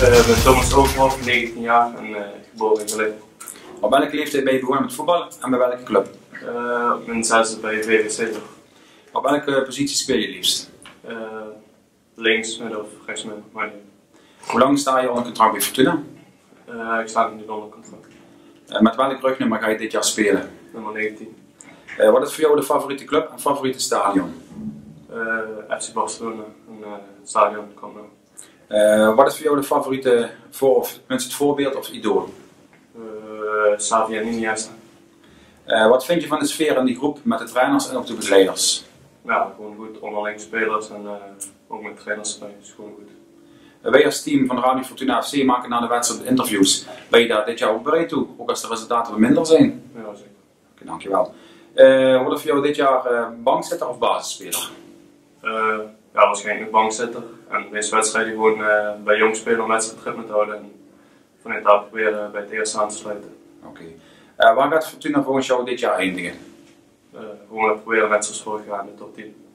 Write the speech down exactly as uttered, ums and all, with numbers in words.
Uh, ik ben Thomas Overhoff, negentien jaar en uh, geboren in Geleen. Op welke leeftijd ben je begonnen met voetballen en bij welke club? Uh, op mijn zesde bij V V C. Op welke positie speel je liefst? Uh, links, midden of rechts midden, maar niet. Hoe lang sta je onder contract bij Fortuna? Uh, ik sta nu onder contract. Uh, met welk rugnummer ga je dit jaar spelen? Nummer negentien. Uh, wat is voor jou de favoriete club en favoriete stadion? Uh, F C Barcelona en uh, het stadion komt nou. Uh, wat is voor jou de favoriete voor, of het voorbeeld of idool? Uh, Xavi en Iniesta. Uh, wat vind je van de sfeer in die groep met de trainers en ook de begeleiders? Ja, gewoon goed. Onderling spelers en uh, ook met trainers erbij. Is gewoon goed. Uh, wij als team van Radio Fortuna F C maken na de wedstrijd interviews. Ben je daar dit jaar ook bereid toe? Ook als de resultaten wat minder zijn? Ja, zeker. Okay, dankjewel. Uh, wordt er voor jou dit jaar uh, bankzitter of basisspeler? Uh, ja, waarschijnlijk bankzitter. En de meeste wedstrijden gewoon uh, bij jong spelen om wedstrijdritme te houden. En vanuit daar proberen bij het eerste aan te sluiten. Oké. Okay. Uh, waar gaat Fortuna volgens jou dit jaar eindigen? Uh, gewoon proberen net zoals vorig jaar in de top tien.